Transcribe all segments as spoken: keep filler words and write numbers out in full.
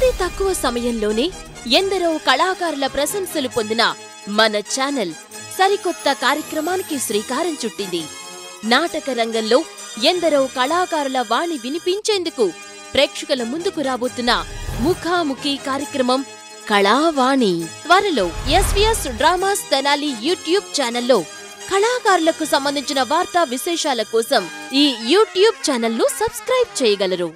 అతి తక్కువ సమయంలోనే ఎందరో కళాకారుల ప్రశంసలు పొందిన మన ఛానల్ సరికొత్త కార్యక్రమానికి శ్రీకారం చుట్టింది. నాటక రంగంలో ఎందరో కళాకారుల వాణి వినిపించేందుకు ప్రేక్షకుల ముందుకు రాబోతున్న ముఖాముఖి కార్యక్రమం కళావాణి. త్వరలో ఎస్వీఎస్ డ్రామాస్ తెనాలి యూట్యూబ్ ఛానల్లో కళాకారులకు సంబంధించిన వార్తా విశేషాల కోసం ఈ యూట్యూబ్ ఛానల్ను సబ్స్క్రైబ్ చేయగలరు.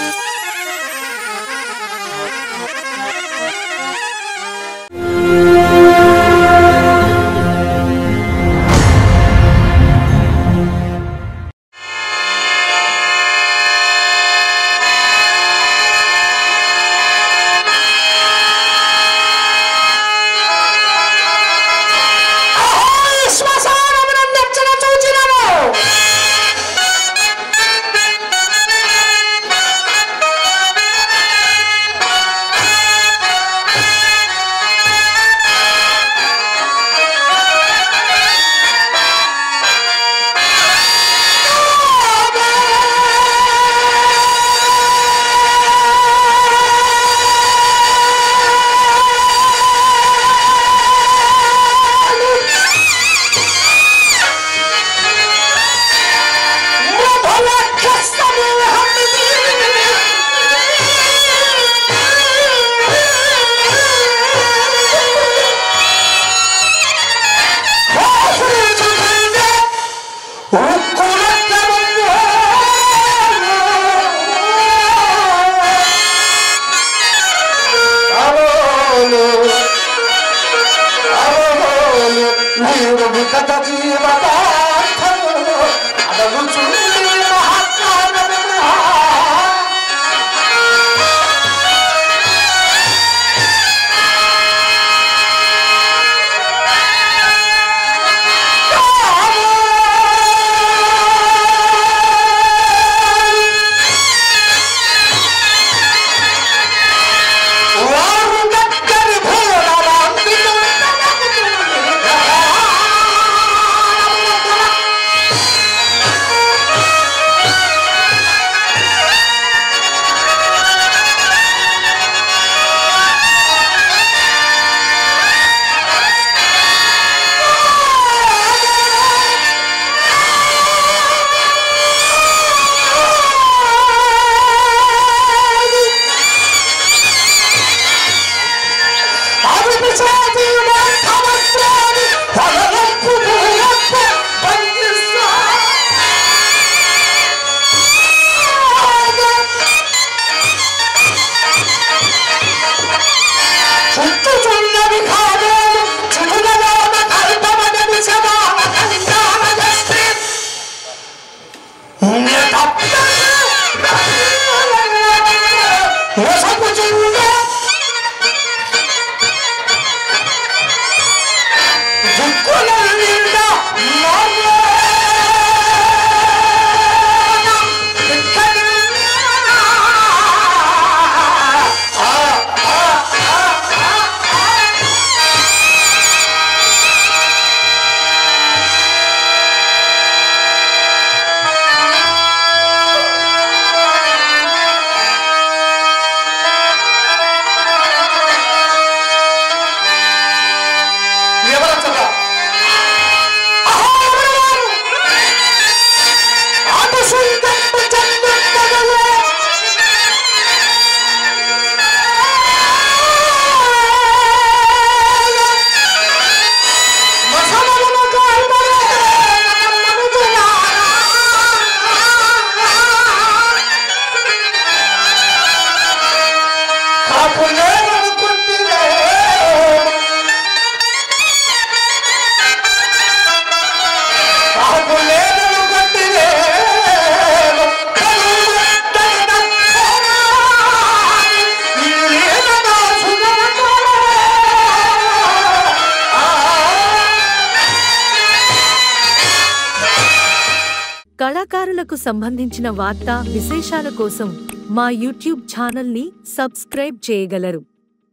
కళాకారులకు సంబంధించిన వార్తా విశేషాల కోసం మా యూట్యూబ్ ఛానల్ని సబ్స్క్రైబ్ చేయగలరు.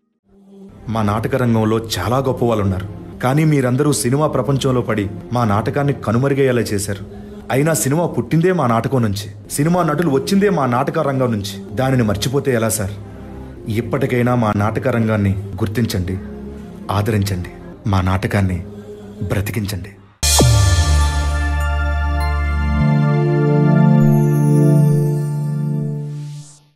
మా నాటక రంగంలో చాలా గొప్ప వాళ్ళు ఉన్నారు, కానీ మీరందరూ సినిమా ప్రపంచంలో పడి మా నాటకాన్ని కనుమరుగయ్యేలా చేశారు. అయినా సినిమా పుట్టిందే మా నాటకం నుంచి, సినిమా నటులు వచ్చిందే మా నాటక రంగం నుంచి. దానిని మర్చిపోతే ఎలా సార్? ఇప్పటికైనా మా నాటక రంగాన్ని గుర్తించండి, ఆదరించండి, మా నాటకాన్ని బ్రతికించండి.